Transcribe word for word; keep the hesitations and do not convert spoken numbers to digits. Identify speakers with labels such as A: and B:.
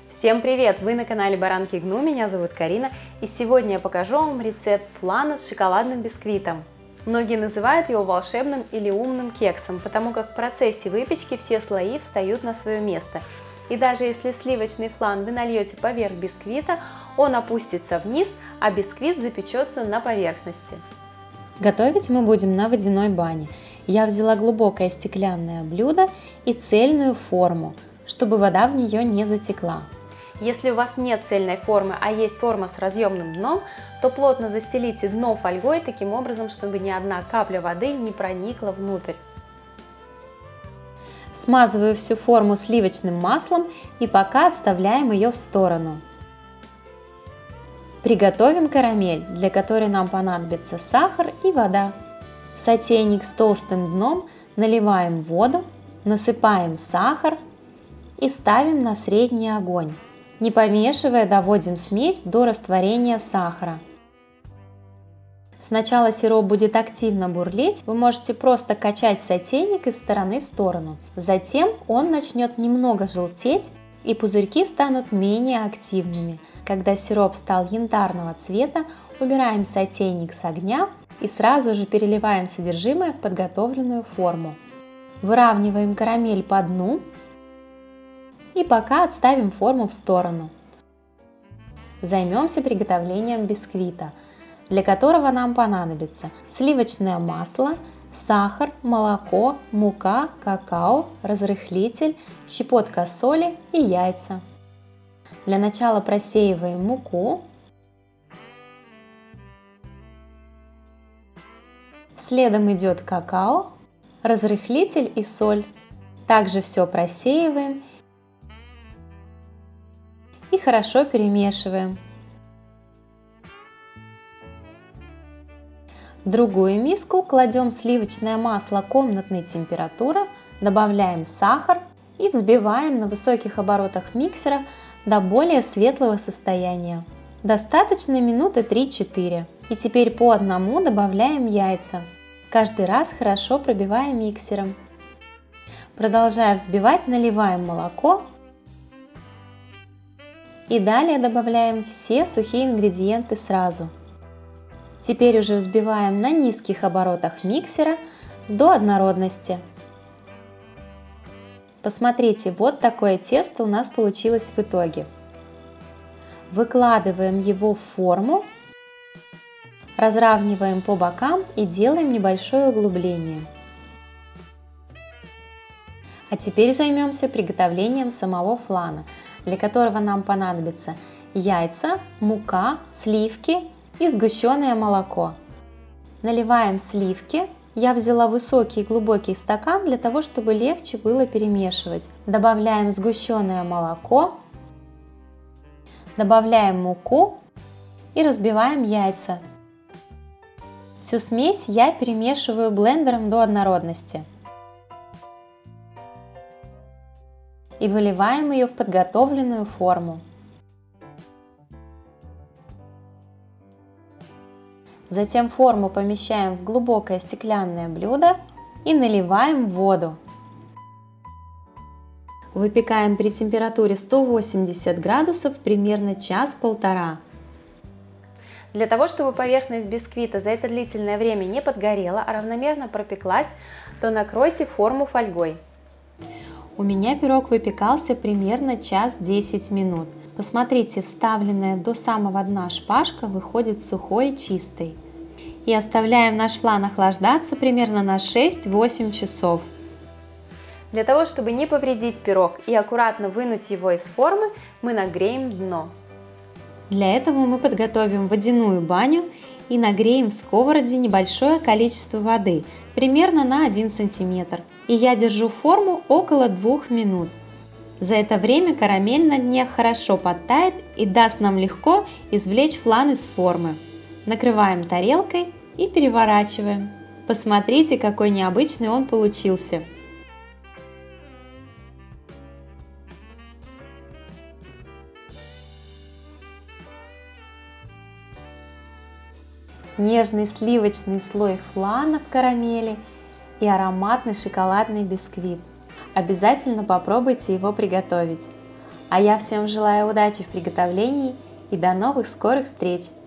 A: Всем привет! Вы на канале Баранки Гну, меня зовут Карина, и сегодня я покажу вам рецепт флана с шоколадным бисквитом. Многие называют его волшебным или умным кексом, потому как в процессе выпечки все слои встают на свое место. И даже если сливочный флан вы нальете поверх бисквита, он опустится вниз, а бисквит запечется на поверхности.
B: Готовить мы будем на водяной бане. Я взяла глубокое стеклянное блюдо и цельную форму, чтобы вода в нее не затекла.
A: Если у вас нет цельной формы, а есть форма с разъемным дном, то плотно застелите дно фольгой таким образом, чтобы ни одна капля воды не проникла внутрь.
B: Смазываю всю форму сливочным маслом и пока отставляем ее в сторону. Приготовим карамель, для которой нам понадобится сахар и вода. В сотейник с толстым дном наливаем воду, насыпаем сахар и ставим на средний огонь. Не помешивая, доводим смесь до растворения сахара. Сначала сироп будет активно бурлить, вы можете просто качать сотейник из стороны в сторону. Затем он начнет немного желтеть и пузырьки станут менее активными. Когда сироп стал янтарного цвета, убираем сотейник с огня и сразу же переливаем содержимое в подготовленную форму. Выравниваем карамель по дну. И пока отставим форму в сторону. Займемся приготовлением бисквита, для которого нам понадобится сливочное масло, сахар, молоко, мука, какао, разрыхлитель, щепотка соли и яйца. Для начала просеиваем муку. Следом идет какао, разрыхлитель и соль. Также все просеиваем и хорошо перемешиваем. В другую миску кладем сливочное масло комнатной температуры, добавляем сахар и взбиваем на высоких оборотах миксера до более светлого состояния. Достаточно минуты три-четыре. И теперь по одному добавляем яйца. Каждый раз хорошо пробиваем миксером. Продолжая взбивать, наливаем молоко. И далее добавляем все сухие ингредиенты сразу. Теперь уже взбиваем на низких оборотах миксера до однородности. Посмотрите, вот такое тесто у нас получилось в итоге. Выкладываем его в форму, разравниваем по бокам и делаем небольшое углубление. А теперь займемся приготовлением самого флана, для которого нам понадобится яйца, мука, сливки и сгущенное молоко. Наливаем сливки. Я взяла высокий глубокий стакан для того, чтобы легче было перемешивать. Добавляем сгущенное молоко, добавляем муку и разбиваем яйца. Всю смесь я перемешиваю блендером до однородности. И выливаем ее в подготовленную форму. Затем форму помещаем в глубокое стеклянное блюдо и наливаем воду. Выпекаем при температуре сто восемьдесят градусов примерно час-полтора.
A: Для того, чтобы поверхность бисквита за это длительное время не подгорела, а равномерно пропеклась, то накройте форму фольгой.
B: У меня пирог выпекался примерно час-десять минут. Посмотрите, вставленная до самого дна шпажка выходит сухой и чистой. И оставляем наш флан охлаждаться примерно на шесть-восемь часов.
A: Для того, чтобы не повредить пирог и аккуратно вынуть его из формы, мы нагреем дно.
B: Для этого мы подготовим водяную баню и нагреем в сковороде небольшое количество воды, примерно на один сантиметр. И я держу форму около двух минут. За это время карамель на дне хорошо подтает и даст нам легко извлечь флан из формы. Накрываем тарелкой и переворачиваем. Посмотрите, какой необычный он получился. Нежный сливочный слой флана в карамели и ароматный шоколадный бисквит. Обязательно попробуйте его приготовить. А я всем желаю удачи в приготовлении и до новых скорых встреч!